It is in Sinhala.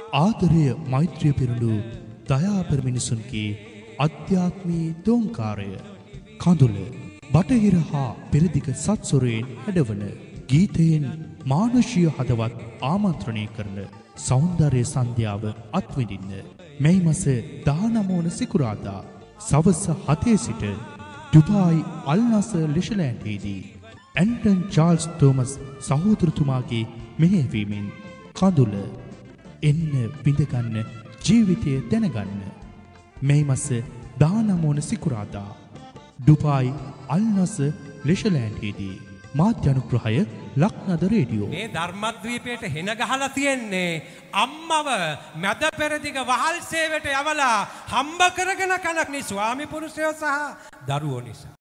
ආදරය මෛත්‍රිය පිරුණු දයාපර මිනිසුන්ගේ අධ්‍යාත්මී දෝංකාරය කඳුල බටහිර හා පෙරදිග සත්සොරයෙන් හැඩවන ගීතයෙන් මානුෂීය හදවත් ආමන්ත්‍රණය කරන සෞන්දර්ය සන්ධ්‍යාව අත්විඳින්න මේ මාස 19 වන සිකුරාදා සවස් 7 සිට ඩුබායි අල් නසර් ලිෂලෑන්ඩ්යේදී ඇන්ටන් චාල්ස් තෝමස් සහෝදරතුමාගේ මෙහෙයවීමෙන් කඳුල එන්න විඳගන්න ජීවිතය දැනගන්න මේ මාස 19 වන සිකුරාදා ඩුබායි අල් නසර් ලිෂලෑන්ඩ්යේදී මාධ්‍ය අනුග්‍රහය ලක්නද රේඩියෝ මේ ධර්මද්වීපයට හෙන ගහලා තියෙන්නේ අම්මව මැද පෙරදිග වහල් සේවයට යවලා හම්බ කරගෙන කනක් නේ ස්වාමි පුරුෂයෝ සහ දරුවෝ නිසා